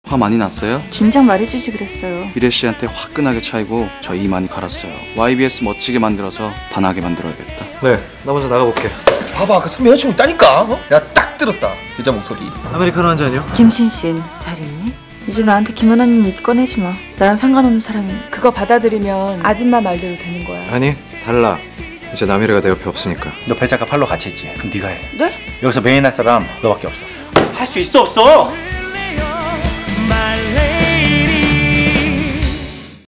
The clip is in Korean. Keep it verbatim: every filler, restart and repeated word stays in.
화 많이 났어요? 진작 말해주지 그랬어요. 미래 씨한테 화끈하게 차이고 저 이 많이 갈았어요. 와이비에스 멋지게 만들어서 반하게 만들어야겠다. 네, 나 먼저 나가볼게. 봐봐, 그 선배 여자친구 있다니까. 어? 내가 딱 들었다. 여자 목소리. 아메리카노 한 잔이요? 김신신 잘 있니? 이제 나한테 김연아님 입 꺼내지 마. 나랑 상관없는 사람이 그거 받아들이면 아줌마 말대로 되는 거야. 아니, 달라. 이제 남이래가 내 옆에 없으니까. 너 배작가 팔로 같이 했지? 그럼 네가 해. 네? 여기서 메인 할 사람 너밖에 없어. 할 수 있어 없어?